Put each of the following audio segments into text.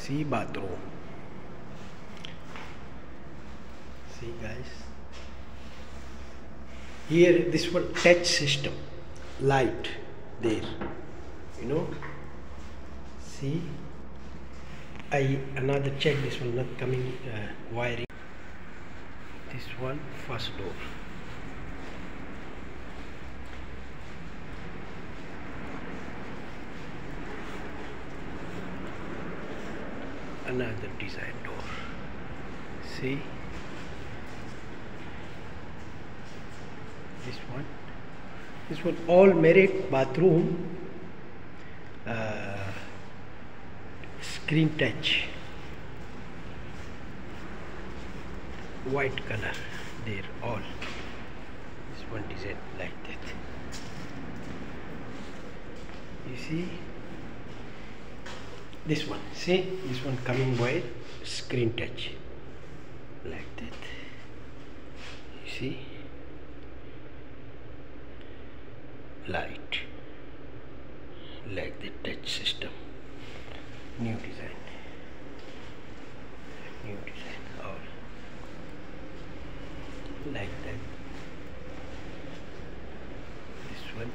See bathroom. See guys. Here this one touch system. Light there. You know. See. Another check this one not coming wiring. This one first door. Another design door. See this one all merit bathroom, screen touch, white color there all. This one design like that. You see this one, see this one coming by screen touch like that. You see light like the touch system. New design all like that. This one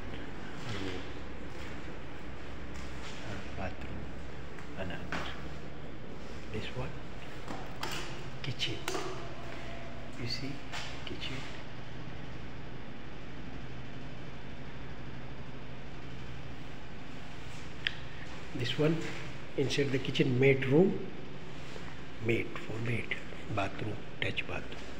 bathroom, another. This one kitchen. You see kitchen. This one inside the kitchen, maid room, maid bathroom, touch bathroom.